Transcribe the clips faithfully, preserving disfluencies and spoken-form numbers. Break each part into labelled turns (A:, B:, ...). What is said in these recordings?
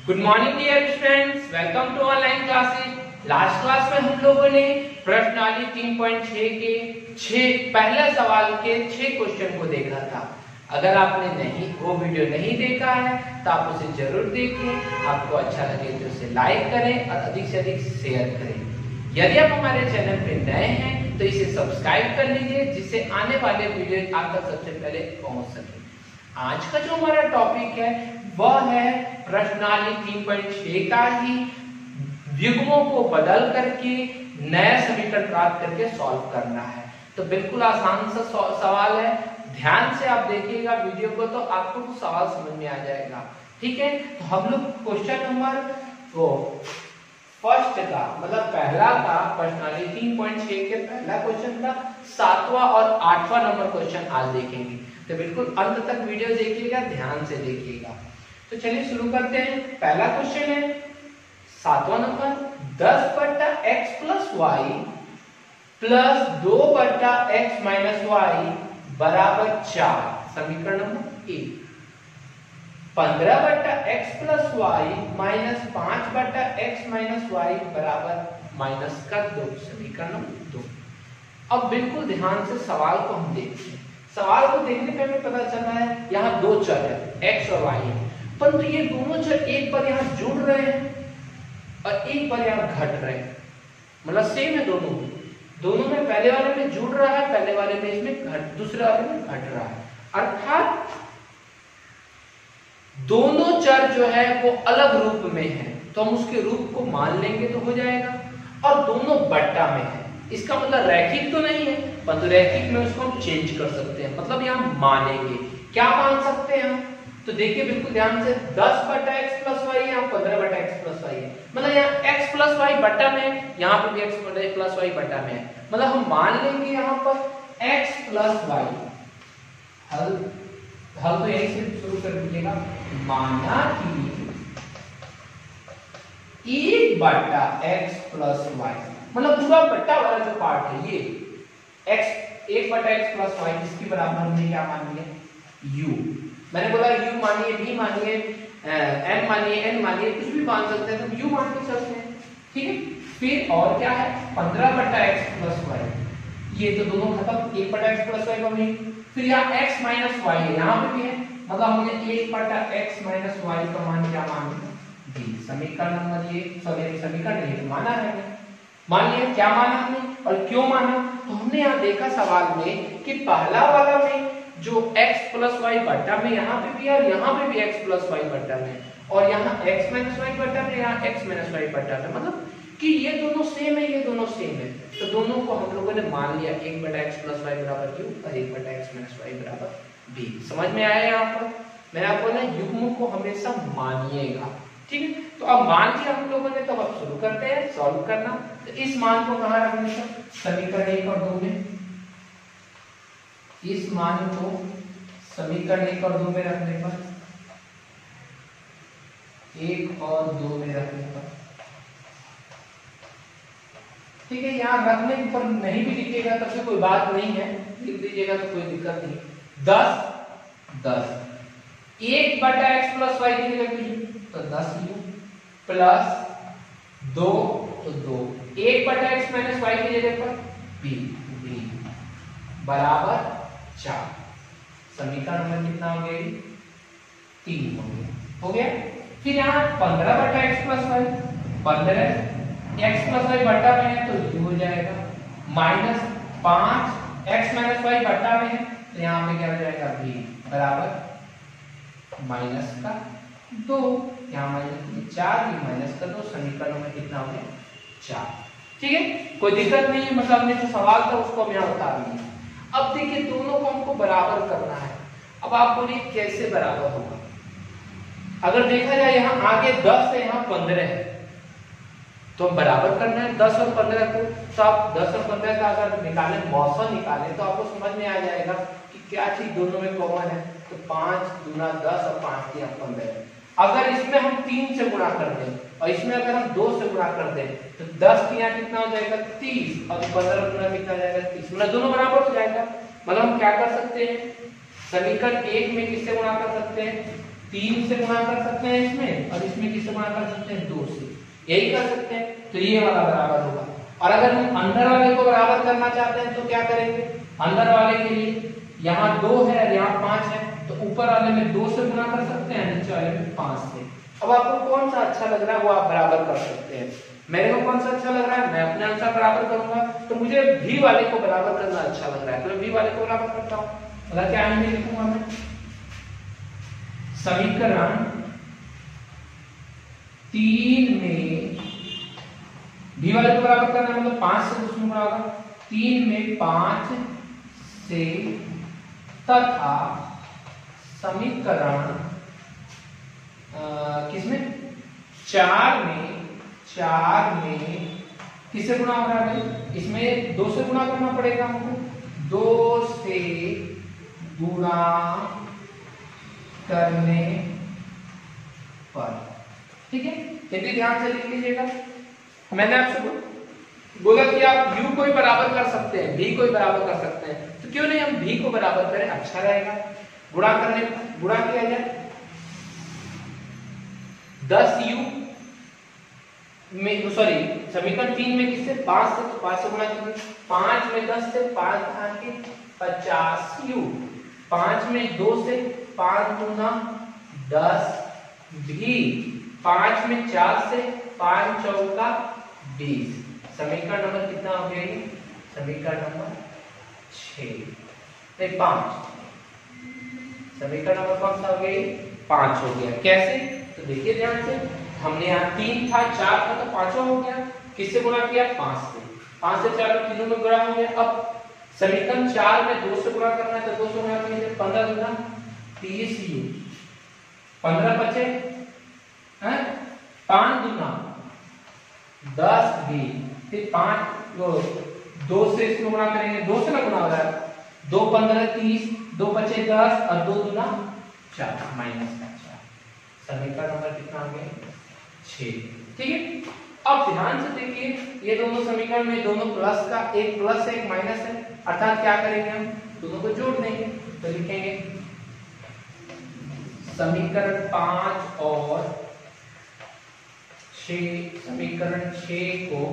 A: Good morning dear students, welcome to online classes. Last class में हम लोगों ने प्रश्नावली तीन पॉइंट छह के छह पहले सवाल के छह क्वेश्चन को देखा था। अगर आपने नहीं वो वीडियो नहीं देखा है तो आप उसे जरूर देखें। आपको अच्छा लगे तो उसे लाइक करें और अधिक से अधिक शेयर करें। यदि आप हमारे चैनल पे नए हैं तो इसे सब्सक्राइब कर लीजिए, जिससे आने वाले वीडियो आप तक सबसे पहले पहुंच सके। आज का जो हमारा टॉपिक है वह है प्रश्नावली तीन पॉइंट छह का ही युग्मों को बदल करके नया समीकरण प्राप्त करके सॉल्व करना है। तो बिल्कुल आसान सा सवाल है, ध्यान से आप देखिएगा वीडियो को तो आपको तो सवाल समझ में आ जाएगा। ठीक है, तो हम लोग क्वेश्चन नंबर वो फर्स्ट का मतलब पहला का प्रश्नावली तीन पॉइंट छह के पहला क्वेश्चन का सातवां और आठवां नंबर क्वेश्चन आज देखेंगे। तो बिल्कुल अंत तक वीडियो देखिएगा, ध्यान से देखिएगा। तो चलिए शुरू करते हैं। पहला क्वेश्चन है सातवां नंबर, दस बट्टा एक्स प्लस वाई प्लस दो बट्टा एक्स माइनस वाई बराबर चार। समीकरण नंबर एक। पंद्रह बट्टा एक्स प्लस वाई माइनस पांच बट्टा एक्स माइनस वाई बराबर माइनस का दो। समीकरण नंबर दो। अब बिल्कुल ध्यान से सवाल को हम देखते हैं। सवाल को देखने पे हमें पता चला है यहाँ दो चर है, एक्स और वाई है, परंतु तो ये दोनों चर एक बार यहाँ जुड़ रहे हैं और एक बार यहाँ घट रहे हैं, मतलब सेम है दोनों में। दोनों में पहले वाले में जुड़ रहा है, पहले वाले में इसमें घट, दूसरे वाले में घट रहा है। अर्थात दोनों चर जो है वो अलग रूप में है, तो हम उसके रूप को मान लेंगे तो हो जाएगा। और दोनों बट्टा में है, इसका मतलब रैखिक तो नहीं है, परंतु रैखिक में उसको हम चेंज कर सकते हैं, मतलब यहाँ मानेंगे। क्या मान सकते हैं हम? तो देखिए बिल्कुल ध्यान से, दस बट्टा एक्स प्लस वाई, यहाँ पंद्रह बट्टा एक्स प्लस वाई है, मतलब यहाँ एक्स प्लस वाई बट्टा में, यहाँ पे भी एक्स प्लस वाई बट्टा में है, मतलब हम मान लेंगे यहाँ पर एक्स प्लस वाई। हल हल तो यही से शुरू कर दीजिएगा। माना कि एक बट्टा एक्स प्लस वाई, मतलब पूरा बट्टा वाला जो पार्ट है ये x एक बटा एक्स प्लस वाई, इसके बराबर हमने क्या मान लिया? u। मैंने बोला u मानिए, v मानिए, m मानिए, n मानिए, कुछ भी मान सकते हैं, तो u मान के चलते हैं। ठीक है, फिर और क्या है? पंद्रह बटा एक्स प्लस वाई, ये तो दोनों खत्म, एक बटा एक्स प्लस वाई बनी। फिर यहाँ x माइनस वाई है, यहाँ पे भी है, मतलब हमने एक बटा एक्स माइनस वाई का मान क्या मान लिया? v। समीकरण नंबर ये सभी समीकरण नहीं माना है, मान लिया। क्या माना हमने और क्यों माना? तो हमने यहाँ देखा सवाल में कि पहला वाला में जो x प्लस वाई बट्टा में यहाँ पे भी है और यहाँ पे भी x प्लस वाई बट्टा में, और यहाँ x माइनस वाई बट्टा में, यहाँ x माइनस वाई बट्टा में, मतलब कि ये दोनों सेम है, ये दोनों सेम है, तो दोनों को हम लोगों ने मान लिया, एक बटा एक्स प्लस वाई बराबर क्यू और एक बटा एक्स माइनस वाई बराबर बी। समझ में आया? यहाँ पर मैंने आपको ना युग्म को हमेशा मानिएगा। ठीक है, तो अब मान लिया हम लोगों ने, तो अब शुरू करते हैं सॉल्व करना। तो इस मान को कहाँ रखने का? समीकरण एक और दो में। इस मान को समीकरण एक और दो में रखने पर, एक और दो में रखने पर, ठीक है, यहाँ रखने पर नहीं भी लिखिएगा तब से कोई बात नहीं है, लिख दीजिएगा तो कोई दिक्कत नहीं। दस दस एक बटा एक्स प्लस वाई की जगह पे तो दस यू प्लस दो तो दो, एक बटा एक्स माइनस वाई की जगह पर बी बी बराबर चार। समीकरण नंबर कितना हो गया? तीन हो गया। हो गया। फिर यहाँ पंद्रह बटा एक्स प्लस वाई, पंद्रह एक्स प्लस वाई बट्टा में है तो यू हो जाएगा, माइनस पांच एक्स माइनस वाई बट्टा में है तो यहाँ पे क्या हो जाएगा? बी बराबर माइनस का दो, यहाँ माइनस चार, ये माइनस का दो। समीकरण में कितना हो गया? चार। ठीक है, कोई दिक्कत नहीं है, मतलब हमने जो सवाल था उसको हम यहाँ बता दिए। अब देखिए दोनों को हमको बराबर करना है। अब आप बोलिए कैसे बराबर होगा? अगर देखा जाए यहाँ आगे दस है, यहाँ पंद्रह है, तो हम बराबर करना है दस और पंद्रह को। तो आप दस और पंद्रह का अगर निकाले, मौसम निकाले, तो आपको समझ में आ जाएगा कि क्या चीज दोनों में कॉमन है। तो पांच दूना दस और पांच दिया पंद्रह। अगर इसमें हम तीन से गुणा कर दें और इसमें अगर हम दो से गुणा कर दें तो दस तिया कितना हो जाएगा? तीस, और पंद्रह गुना कितना हो जाएगा? तीस, मतलब दोनों बराबर हो जाएगा। मतलब हम क्या कर सकते हैं? समीकरण एक में किससे गुणा कर सकते हैं? तीन से गुणा कर सकते हैं इसमें, और इसमें किससे गुणा कर सकते हैं, दो से, यही कर सकते हैं। तो ये वाला बराबर होगा। और अगर हम अंदर वाले को बराबर करना चाहते हैं तो क्या करेंगे, अंदर वाले के लिए यहाँ दो है और यहाँ पांच है, तो ऊपर वाले में दो से गुणा कर सकते हैं, नीचे वाले में पांच से। अब आपको कौन सा अच्छा लग रहा है वो आप बराबर कर सकते हैं। मेरे को कौन सा अच्छा लग रहा है, मैं अपने अनुसार बराबर करूंगा। तो मुझे भी वाले को बराबर करना अच्छा लग रहा है, तो मैं भी वाले को बराबर करता हूँ। अगर क्या है लिखूंगा मैं, समीकरण तीन में भी वाले को बराबर करना मतलब पांच से उसमें गुणा होगा, तीन में पांच से तथा समीकरण किसमें, चार में, चार में किससे गुणा हो रहा है भाई, इसमें दो से गुणा करना पड़ेगा हमको, दो से गुणा करने पर, ठीक है। यदि ध्यान से लिख लीजिएगा, मैंने आपसे बोला कि आप u को ही बराबर कर सकते हैं, v को ही बराबर कर सकते हैं, तो क्यों नहीं हम v को बराबर करें, अच्छा रहेगा। गुणा करने गुणा किया जाए, दस u में, सॉरी समीकरण तीन में किससे, पांच से, तो पांच से गुणा कीजिए, पांच में दस से, पांच आके पचास u, पांच में दो से, पांच गुना दस भी, पांच में चार से, पांच चौका बीस। समीकरण नंबर कितना हो गया ये, समीकरण नंबर छह, पांच, समीकरण नंबर कौन सा हो गया, पांच हो गया। कैसे, तो देखिए ध्यान से, हमने यहाँ तीन था, चार था, तो पांचवा हो गया, किससे गुणा किया, पांच से, पांच से चार तीनों में गुणा हो गया। अब समीकरण चार में दो से गुणा करना है, तो दो से गुणा करेंगे, पंद्रह गुना तीस यू, पंद्रह बचे हैं, पांच गुना दस भी, फिर पांच दो, दो से इसमें गुणा करेंगे, दो से ना गुणा हो रहा है, दो पंद्रह तीस, दो बचे दस और दो गुना चार, माइनस का चार, समीकरण नंबर कितना हो गया, छह, ठीक है। अब ध्यान से देखिए, ये दोनों समीकरण में दोनों प्लस का, एक प्लस है एक माइनस है, अर्थात क्या करेंगे हम, दोनों को जोड़ देंगे, तो लिखेंगे समीकरण पांच और छह, समीकरण छह को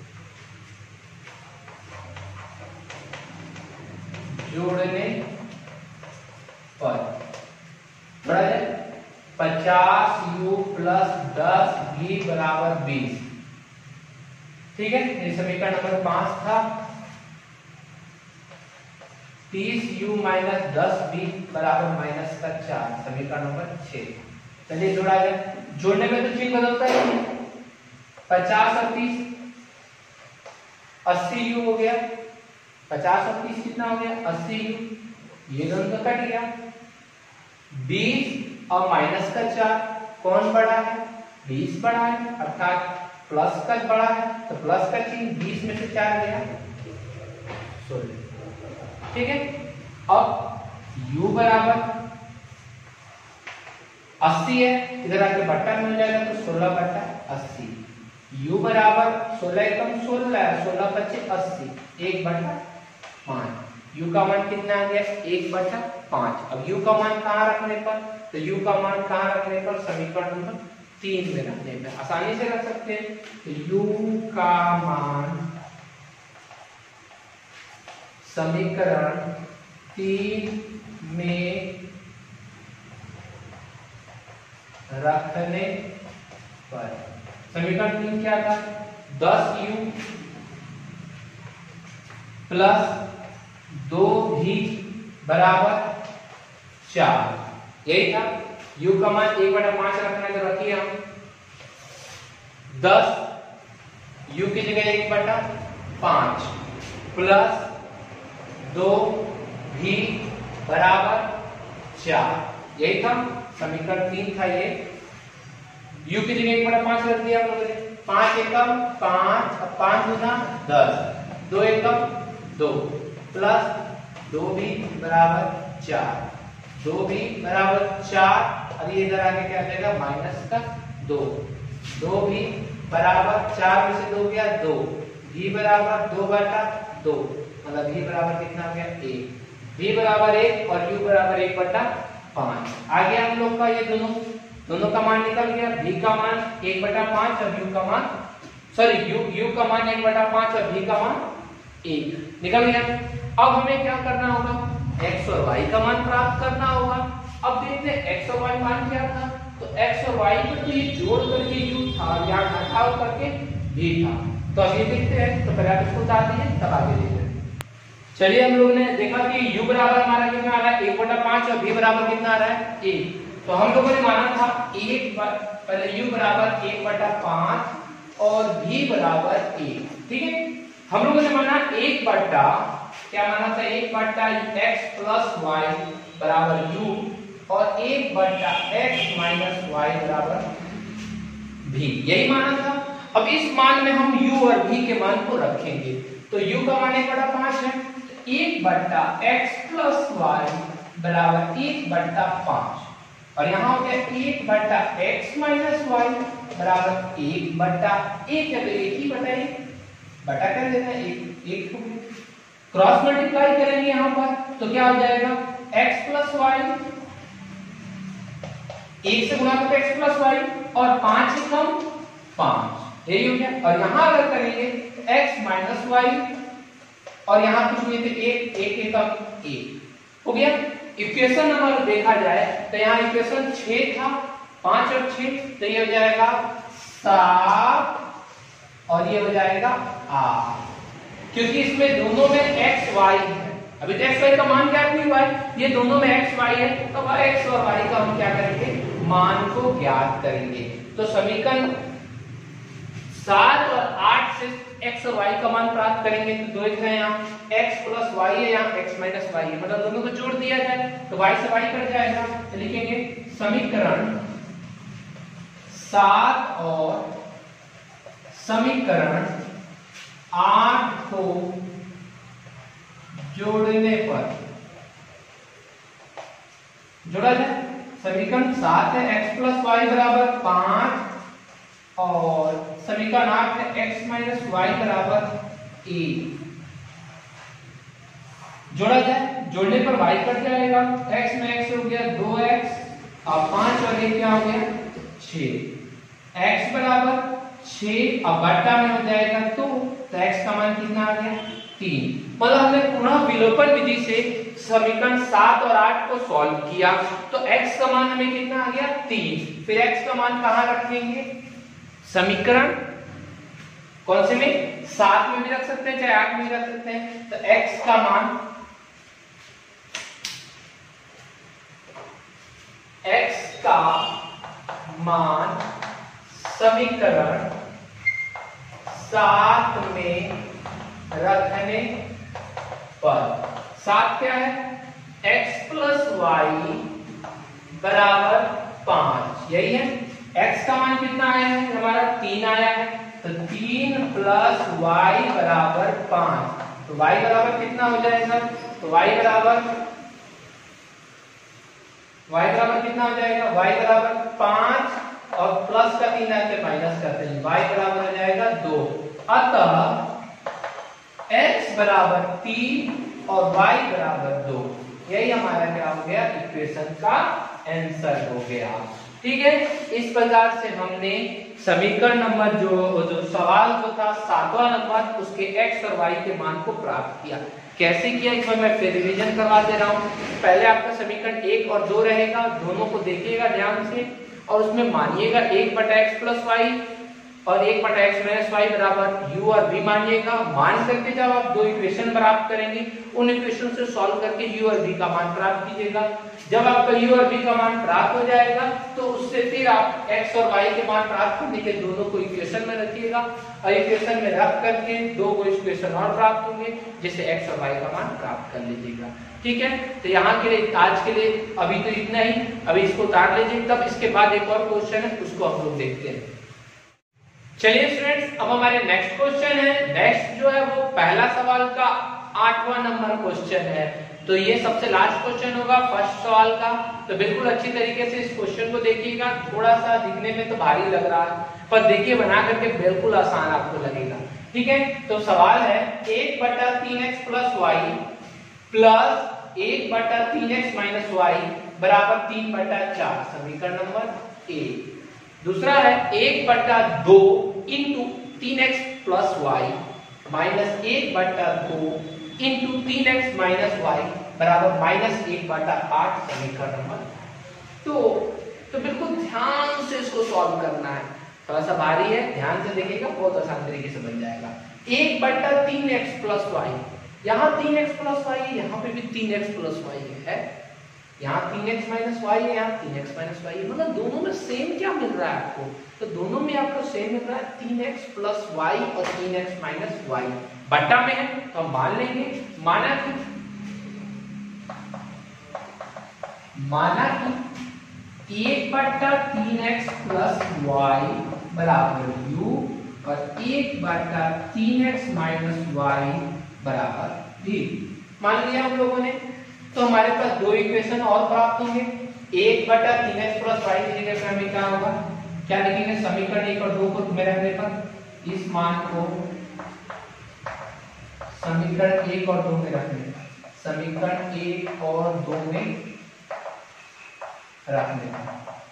A: जोड़ने पर जोड़ा जाए, पचास यू प्लस दस भी बराबर बीस, ठीक है। ये समीकरण नंबर पांच था, तीस यू माइनस दस बी बराबर माइनस का चार, समीकरण नंबर छह। चलिए जोड़ा जाए, जोड़ने में तो चिन्ह बदलता है, पचास और तीस, अस्सी यू हो गया, पचास और तीस कितना हो गया, अस्सी यू, ये दोनों तो कट गया, बीस और माइनस का चार, कौन बड़ा है, बीस बड़ा है, अर्थात प्लस का बड़ा है, तो प्लस का चिन्ह बीस में से चार गया, सोलह, ठीक है। अब u बराबर अस्सी है, इधर आके बट्टा मिल जाएगा, तो सोलह बट्टा अस्सी, u बराबर सोलह कम सोलह है, सोलह पच्चीस अस्सी, एक बट्टा पांच, u का मान कितना आ गया, एक बट्टा पांच। अब u का मान कहाँ रखने पर, तो u का मान कहाँ रखने पर, समीकरण नंबर तीन में रखने पर आसानी से रख सकते हैं। तो u का मान समीकरण तीन में रखने पर, समीकरण तीन क्या था, दस यू प्लस दो भी बराबर चार, यही था। u का मान एक बटा पांच रखना है, तो रखिए हम दस u की जगह एक बटा पांच प्लस दो भी बराबर चार, यही था समीकरण तीन था ये। u की जगह एक बटा पांच रख दिया हम लोगों ने, पांच एकम पांच, पांच गुना दस, दो एकम दो प्लस दो भी बराबर चार, दो भी बराबर चार, और ये इधर आगे क्या आ जाएगा, माइनस का दो, दो भी बराबर चार में से दो गया दो, भी बराबर दो बटा दो, मतलब भी बराबर कितना हो गया, एक, भी बराबर एक और u बराबर एक बटा पांच। आ गया हम लोग का ये दोनों दोनों का मान निकल गया। v का मान एक बटा पांच और u का मान सॉरी u u का मान एक बटा पांच और v का मान एक निकल गया। अब हमें क्या करना होगा, x और y का मान प्राप्त करना होगा। अब देखते हैं x और y मान क्या था, तो x और y को तो ये जोड़ करके u था, यहाँ घटाव करके v था। तो अब ये देखते हैं, तो पहले आप इसको उतार दीजिए तब आगे देखते हैं। चलिए हम लोग ने देखा कि u बराबर हमारा कितना आ रहा है एक बटा पांच और v बराबर कितना आ रहा है एक। तो हम लोगों ने माना था एक पहले u बराबर एक बटा पांच और v बराबर एक, ठीक है। हम लोगों ने माना एक बटा क्या माना था एक बटा x प्लस वाई बराबर u और एक बटा x माइनस वाई बराबर v, यही माना था। अब इस मान में हम u और v के मान को रखेंगे। तो u का मान एक बटा पांच है, एक बटा x प्लस वाई बराबर एक बटा पांच और यहाँ हो गया एक बटा x माइनस वाई बराबर एक बटा एक है, तो एक ही बटा एक बटा कर देना एक एक हो गया। क्रॉस मल्टीप्लाई करेंगे यहाँ पर तो क्या हो जाएगा x प्लस वाई, एक से गुणा करके x प्लस वाई और पांच से कम पांच, यही हो गया। और यहाँ अगर करेंगे x माइनस वाई और यहाँ कुछ नहीं तो एक एक एक कम एक हो गया। इक्वेशन नंबर देखा जाए तो यहाँ इक्वेशन छह था, पांच और छह तो ये हो जाएगा सात और ये हो जाएगा आठ, क्योंकि इसमें दोनों में x y है। अभी तो x y का मान ज्ञात नहीं हुआ है, ये दोनों में x y है, तो x और y का हम क्या करेंगे मान को ज्ञात करेंगे। तो समीकरण सात और आठ से x और y का मान प्राप्त करेंगे। तो देख रहे हैं यहाँ x प्लस y है, यहाँ x माइनस y है, मतलब दोनों को जोड़ दिया जाए तो y से y कट जाएगा। तो लिखेंगे समीकरण सात और समीकरण आठ को जोड़ने पर जोड़ा जाए। समीकरण सात है x प्लस वाई बराबर पांच और समीकरण आठ है x माइनस वाई बराबर एक। जोड़ा जाए, जोड़ने पर y कट जाएगा, x में x हो गया दो एक्स और पांच और एक क्या हो गया छह। x बराबर छह अब बट्टा में हो जाएगा दो, तो x का मान कितना आ गया तीन। मतलब हमने पुनः विलोपन विधि से समीकरण सात और आठ को सॉल्व किया तो x का मान हमें कितना आ गया तीन। फिर x का मान कहां रखेंगे, समीकरण कौन से में सात में भी रख सकते हैं चाहे आठ में भी रख सकते हैं। तो x का मान x का मान समीकरण सात में रखने पर, सात क्या है x प्लस वाई बराबर पांच, यही है। x का मान कितना आया है हमारा तीन आया है, तो तीन प्लस वाई बराबर पांच। तो y बराबर कितना हो जाएगा, तो y बराबर y बराबर कितना हो जाएगा, y बराबर पांच और प्लस का तीन आते माइनस करते हैं, y बराबर हो जाएगा दो। अतः x बराबर तीन और y बराबर दो, यही हमारा क्या हो गया इक्वेशन का आंसर हो गया। ठीक है, इस प्रकार से हमने समीकरण नंबर जो जो सवाल जो था सातवां नंबर उसके x और y के मान को प्राप्त किया। कैसे किया इसमें मैं फिर रिवीजन करवा दे रहा हूँ। पहले आपका समीकरण एक और दो रहेगा, दोनों को देखिएगा ध्यान से और उसमें मानिएगा एक बटा एक्स प्लस वाई और एक बटा एक्स माइनस वाई बराबर u और v मानिएगा। मान करके जब आप दो इक्वेशन प्राप्त करेंगे उन इक्वेशन से सॉल्व करके u और v का मान प्राप्त कीजिएगा। जब आपका u और v का मान प्राप्त हो जाएगा तो उससे फिर आप x और y के मान प्राप्त करने के दोनों को इक्वेशन में रखिएगा और इक्वेशन में रख करके दो को इक्वेशन और प्राप्त होंगे जिससे x और y का मान प्राप्त कर लीजिएगा। ठीक है, तो यहाँ के लिए आज के लिए अभी तो इतना ही, अभी इसको उतार लीजिए, तब इसके बाद एक और क्वेश्चन है उसको हम लोग देखते हैं। चलिए स्टूडेंट्स, अब हमारे नेक्स्ट क्वेश्चन है। नेक्स्ट जो है वो पहला सवाल का आठवां नंबर क्वेश्चन है, तो ये सबसे लास्ट क्वेश्चन होगा फर्स्ट सवाल का। तो बिल्कुल अच्छी तरीके से इस क्वेश्चन को देखिएगा। थोड़ा सा दिखने में तो भारी लग रहा है पर देखिए बना करके बिल्कुल आसान आपको लगेगा। ठीक है, तो सवाल है एक बटा तीन एक्स प्लस वाई प्लस एक बटा तीन एक्स माइनस वाई बराबर तीन बटा चार, समीकरण नंबर एक। दूसरा है एक बटा दो इंटू तीन एक्स प्लस वाई माइनस एक बटा दो इंटू तीन एक्स माइनस वाई बराबर माइनस एक बटा आठ, समीकरण नंबर दो। तो बिल्कुल ध्यान से इसको सॉल्व करना है, थोड़ा सा भारी है, ध्यान से देखिएगा, बहुत आसान तरीके से बन जाएगा। एक बटा तीन एक्स प्लस वाई, यहाँ तीन एक्स प्लस वाई है, यहाँ पे भी तीन एक्स प्लस वाई है, यहाँ तीन एक्स माइनस वाई है, यहाँ तीन एक्स माइनस वाई है, मतलब दोनों में सेम क्या मिल रहा है आपको, तो दोनों में आपको सेम मिल रहा है तीन एक्स प्लस वाई और तीन एक्स माइनस वाई, बटा में है तो हम मान लेंगे, माना कि माना कि एक बटा तीन एक्स प्लस वाई बराबर यू और एक बटा तीन एक्स माइनस वाई बराबर वी मान लिया हम लोगों ने। तो हमारे पास दो इक्वेशन और प्राप्त होंगे, एक बटा तीन एक्स प्लस वाई की जगह पे हमें क्या होगा, क्या लिखेंगे, समीकरण एक और दो को में रखने पर इस मान को समीकरण एक और दो में रखने पर समीकरण एक और दो में रखने पर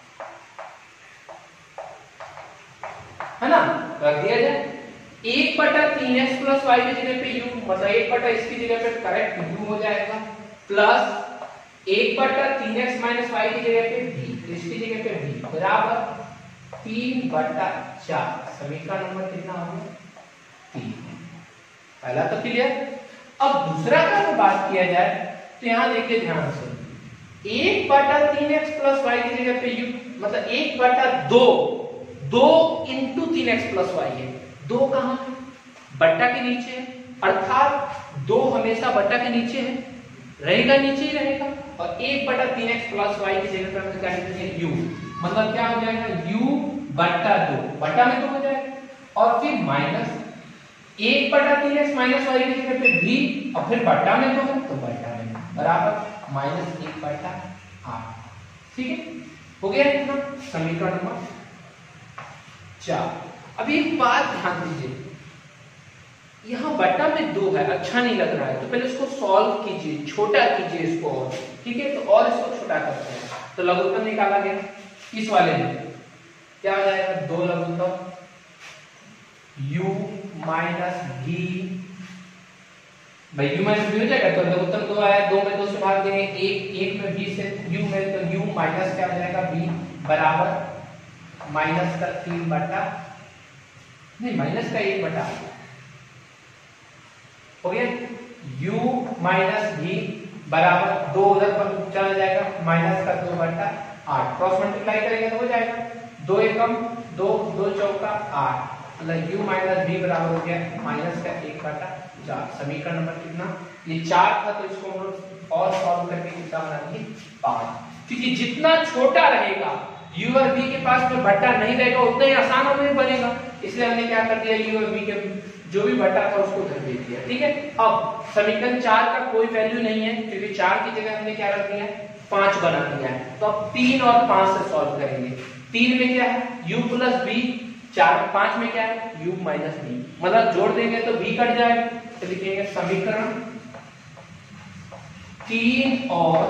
A: है ना, रख दिया जाए। एक बटा तीन एक्स प्लस वाई की जगह पे यू, मतलब एक बटा इसकी जगह पे करेक्ट यू हो जाएगा, प्लस एक बटा तीन एक्स माइनस वाई की जगह पे भी, इसकी जगह पे भी बराबर तीन बटा चार, समीकरण नंबर कितना हो गया, तीन। पहला तो क्लियर। अब दूसरा का अगर बात किया जाए तो यहां देखिए ध्यान से, एक बटा तीन एक्स प्लस वाई की जगह पे यू, मतलब एक बटा दो, दो इंटू तीन एक्स प्लस वाई है, दो कहां है, बट्टा के नीचे है, अर्थात दो हमेशा बट्टा के नीचे है, रहेगा नीचे ही रहेगा, और एक बटा तीन एक्स प्लस वाई की जगह पर हम क्या लिखेंगे यू, मतलब क्या हो जाएगा यू बट्टा दो, बट्टा में तो हो जाएगा, और फिर माइनस एक बटा तीन एक्स माइनस वाई की जगह पे भी, और फिर बट्टा में तो है तो बट्टा में बराबर माइनस एक बटा आठ। ठीक है, हो गया इतना, समीकरण नंबर चार। अब एक बात ध्यान दीजिए, यहाँ बट्टा में दो है, अच्छा नहीं लग रहा है, तो पहले इसको सॉल्व कीजिए, छोटा कीजिए इसको और, ठीक है, तो और इसको छोटा करते हैं, तो लघुत्तम निकाला गया इस वाले में, क्या हो जाएगा, दो लघुत्तम u माइनस v, भाई u माइनस v हो जाएगा, तो लघुत्तम दो आया, दो में दो से भाग देंगे, एक एक में v से u में, तो u माइनस क्या हो जाएगा v बराबर माइनस का तीन बटा, नहीं माइनस का एक बटा हो गया, u माइनस v बराबर दो उधर पर चला जाएगा, माइनस का दो बटा आठ, क्रॉस मल्टीप्लाई करेंगे तो हो जाएगा, दो एकम दो, दो चौका आठ, मतलब u माइनस v बराबर हो गया माइनस का एक बटा चार, समीकरण नंबर कितना, ये चार था, तो इसको हम लोग और सॉल्व करके कितना बना दिए, पांच। क्योंकि जितना छोटा रहेगा u और v के पास में बट्टा नहीं रहेगा, उतना ही आसान हमें बनेगा, इसलिए हमने क्या कर दिया, u और v के जो भी बट्टा था उसको उधर भेज दिया। ठीक है, अब समीकरण चार का कोई वैल्यू नहीं है, क्योंकि चार की जगह हमने क्या रख दिया, पांच बना दिया है, तो अब तीन और पांच से सॉल्व करेंगे। तीन में क्या है, u प्लस v, चार पांच में क्या है, u माइनस v, मतलब जोड़ देंगे तो v कट जाएगा, तो लिखेंगे समीकरण तीन और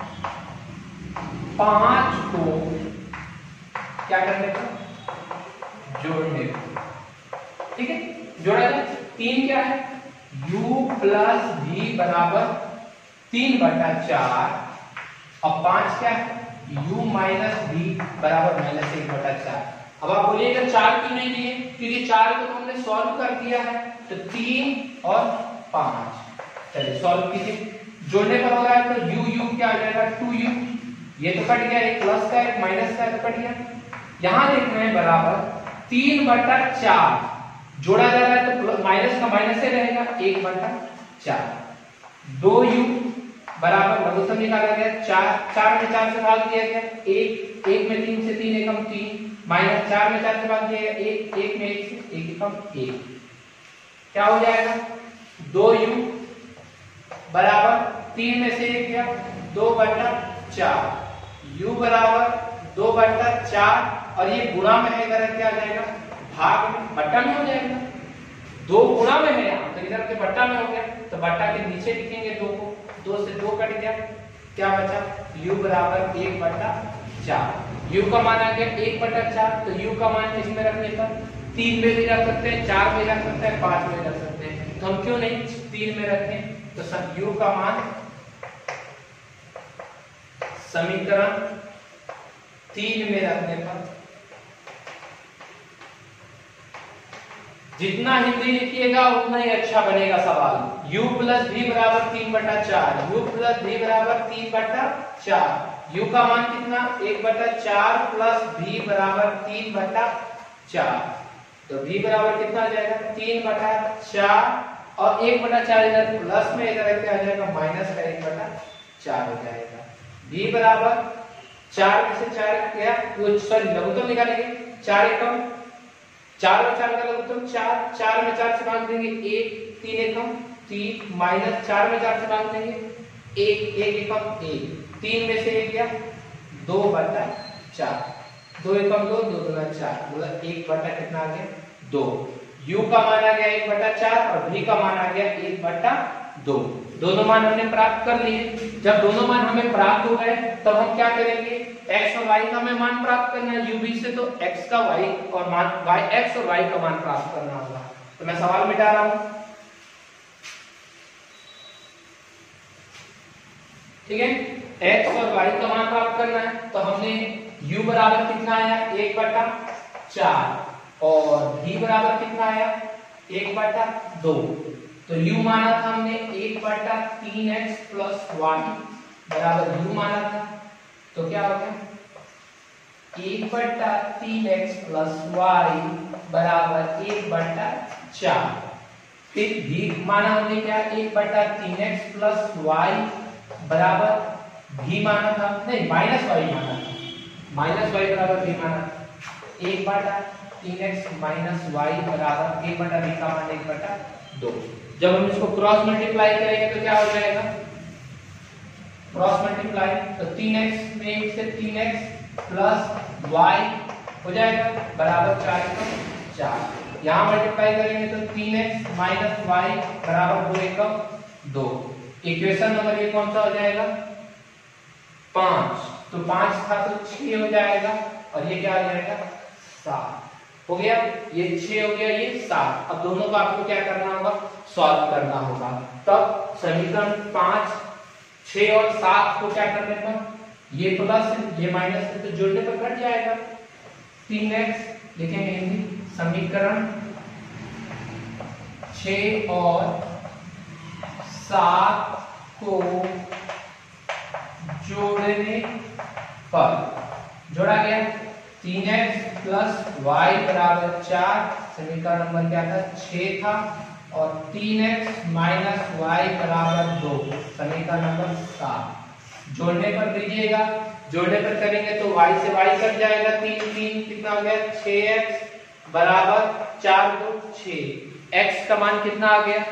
A: पांच को क्या करने का, जोड़ने का। ठीक है, जोड़ा जाए, तीन क्या है, u प्लस v बराबर तीन बटा चार, और पांच क्या है, u माइनस v बराबर माइनस एक बटा चार। अब आप बोलिएगा चार क्यों नहीं लिए, क्योंकि चार को तो हमने सॉल्व कर दिया है, तो तीन और पांच, चलिए सॉल्व कीजिए, जोड़ने पर हो रहा है, तो u u क्या आ जाएगा, टू यू, ये तो कट गया, एक प्लस का एक माइनस का तो कट गया, यहां देख रहे हैं बराबर तीन बटा चार, जोड़ा जा रहा है तो माइनस का माइनस से रहेगा, एक बटा चार, दो यू बराबर लघुत्तम निकाला गया, चार चार में चार से भाग दिया गया, एक एक में तीन से तीन एकम तीन, माइनस चार में चार से भाग दिया गया, एक एक में एक से एक एकम एक, क्या हो जाएगा, दो यू बराबर तीन में से एक गया, दो बटा चार, u बराबर दो बटा चार, और ये गुणा में है, इधर क्या आ जाएगा, भाग में, बट्टा में हो जाएगा, दो गुणा में है यहाँ, तो इधर के बट्टा में हो गया, तो बट्टा के नीचे लिखेंगे दो को, दो से दो कट गया, क्या बचा, u बराबर एक बटा चार। u का मान आ गया एक बटा चार, तो u का मान किसमें रखने पर, तीन में भी रख सकते हैं, चार में रख सकते हैं, पांच में रख सकते हैं, तो हम क्यों नहीं तीन में रखें। तो सब u का मान समीकरण तीन में रखने पर जितना हिंदी लिखिएगा उतना ही अच्छा बनेगा सवाल। u प्लस भी बराबर तीन बटा चार, u प्लस भी बराबर तीन बटा चार, u का मान कितना एक बटा चार प्लस v बराबर तीन बटा चार, तो v बराबर कितना आ जाएगा तीन बटा चार और एक बटा चार इधर प्लस में इधर क्या आ जाएगा माइनस का एक बटा चार हो जाएगा। v बराबर चार में से चार गया, वो सॉरी लघुत्तम निकालेंगे, चार एकम चार और चार का लघुत्तम चार, चार में चार से भाग देंगे एक, तीन एकम तीन, माइनस चार में चार से भाग देंगे एक, एक एकम एक, तीन में से एक गया दो बटा चार, दो एकम दो, दो दूना चार, मतलब एक बटा कितना आ गया दो। u का मान आ गया एक बटा चार और v का मान आ गया एक बटा दो। दोनों मान हमने प्राप्त कर लिए। जब दोनों मान हमें प्राप्त हो गए तब हम क्या करेंगे, x और y का हमें मान प्राप्त करना है u v से, तो x का y और मान y x और y का मान प्राप्त करना होगा। तो मैं सवाल मिटा रहा हूं, ठीक है, x और y का मान प्राप्त करना है, तो हमने u बराबर कितना आया एक बटा चार और v बराबर कितना आया एक बटा दो, तो u माना था हमने एक बटा तीन एक्स प्लस वाई बराबर u माना था, तो क्या हो गया एक बटा तीन एक्स प्लस वाई बराबर एक बटा चार। फिर v माना हमने क्या एक बटा तीन एक्स प्लस वाई बराबर v माना था, नहीं माइनस वाई माना था, माइनस वाई बराबर v माना था, एक बटा तीन एक्स माइनस वाई बराबर एक बटा v का मान एक बटा दो। जब हम इसको क्रॉस मल्टीप्लाई करेंगे तो क्या हो जाएगा, क्रॉस मल्टीप्लाई तो तीन एक्स में एक से तीन एक्स प्लस वाई हो जाएगा बराबर चार एकम चार। यहाँ मल्टीप्लाई करेंगे तो तीन एक्स माइनस वाई बराबर दो एकम दो। इक्वेशन नंबर ये कौन सा हो जाएगा पांच, तो पांच था तो छह हो जाएगा और ये क्या हो जाएगा सात हो गया, ये छह हो गया ये सात। अब दोनों को आपको क्या करना होगा सॉल्व करना होगा, तब समीकरण पांच छह और सात को क्या करने पर ये प्लस ये माइनस है तो जोड़ने पर कट जाएगा, तीन एक्स लिखेंगे हिंदी समीकरण छह और सात को जोड़ने पर जोड़ा गया तीन एक्स प्लस वाई बराबर चार, समीकरण नंबर क्या था छह था, और तीन एक्स माइनस वाई बराबर दो, समीकरण नंबर सात। जोड़ने पर लीजिएगा, जोड़ने पर करेंगे तो y से y कट जाएगा, तीन तीन कितना हो गया छह एक्स बराबर चार दो छह, x का मान कितना आ गया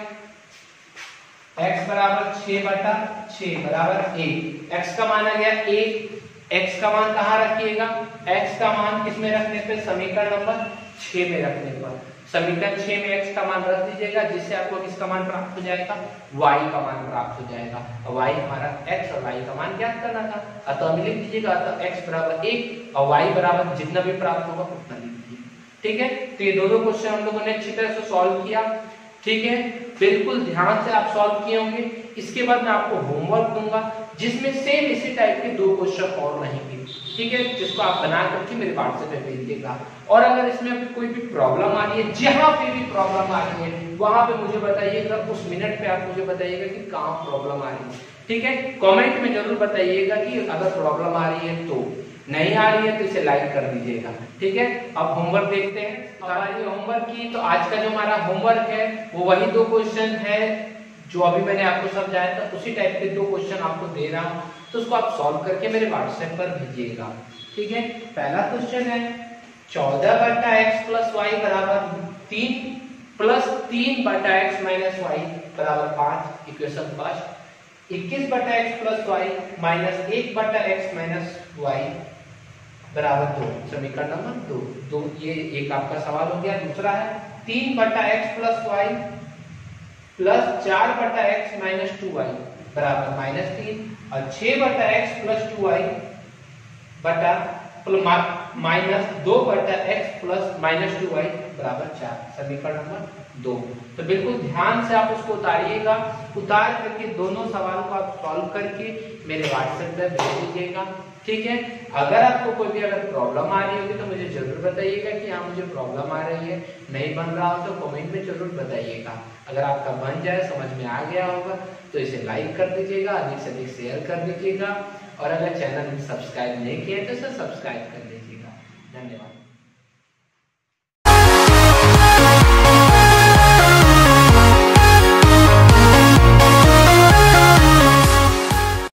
A: x बराबर छह बटा छह बराबर एक, x का मान आ गया एक, x का मान कहाँ रखिएगा, x का मान किसमें रखने पे समीकरण नंबर छह में रखने पर, समीकरण छह में x का मान रख दीजिएगा जिससे आपको किसका मान प्राप्त हो जाएगा y का मान प्राप्त हो जाएगा, और y हमारा x और y का मान ज्ञात करना था, अतः लिख दीजिएगा अतः x बराबर एक और y बराबर जितना भी प्राप्त होगा उतना लिख दीजिए। ठीक है, तो ये दोनों क्वेश्चन हम लोगों ने अच्छी तरह से सॉल्व किया। ठीक है, बिल्कुल ध्यान से आप सॉल्व किए होंगे। इसके बाद मैं आपको होमवर्क दूंगा जिसमें सेम इसी टाइप के दो क्वेश्चन और रहेंगे, ठीक है, जिसको आप बना करके मेरे व्हाट्सएप पे भेज देगा। और अगर इसमें कोई भी प्रॉब्लम आ रही है, जहां पे भी प्रॉब्लम आ रही है वहां पे मुझे बताइएगा, उस मिनट पे आप मुझे बताइएगा कि कहां प्रॉब्लम आ रही है। ठीक है, कमेंट में जरूर बताइएगा कि अगर प्रॉब्लम आ रही है, तो नहीं आ रही है तो इसे लाइक कर दीजिएगा। ठीक है, अब होमवर्क देखते हैं। हमारी होमवर्क की तो आज का जो हमारा होमवर्क है वो वही दो क्वेश्चन है जो अभी मैंने आपको समझाया था, उसी टाइप के दो क्वेश्चन आपको दे रहा हूं, तो उसको आप सॉल्व करके मेरे व्हाट्सएप पर भेजिएगा। ठीक है, पहला क्वेश्चन है चौदह बटा एक्स प्लस वाई बराबर तीन प्लस तीन बटा एक्स माइनस वाई बराबर पांच, इक्वेशन फर्स्ट। इक्कीस बटा एक्स प्लस वाई माइनस एक बटा एक्स माइनस वाई बराबर दो, समीकरण नंबर दो। दो ये एक आपका सवाल हो गया। दूसरा है तीन बटा एक्स प्लस वाई प्लस चार बटा एक्स माइनस टू वाई बराबर माइनस तीन और छह बटा एक्स प्लस टू वाई बटा माइनस दो बटा x plus minus two y बराबर चार, समीकरण नंबर दो। तो बिल्कुल ध्यान से आप उसको उतारिएगा, उतार करके दोनों सवाल को आप सॉल्व करके मेरे व्हाट्सएप पे भेज दीजिएगा, ठीक है। अगर आपको कोई भी अगर प्रॉब्लम आ रही होगी तो मुझे जरूर बताइएगा कि हाँ मुझे प्रॉब्लम आ रही है, नहीं बन रहा हो तो कमेंट में जरूर बताइएगा। अगर आपका बन जाए, समझ में आ गया होगा तो इसे लाइक कर दीजिएगा, अधिक से अधिक शेयर कर दीजिएगा और अगर चैनल सब्सक्राइब नहीं किया तो इसे सब्सक्राइब कर दीजिएगा। धन्यवाद।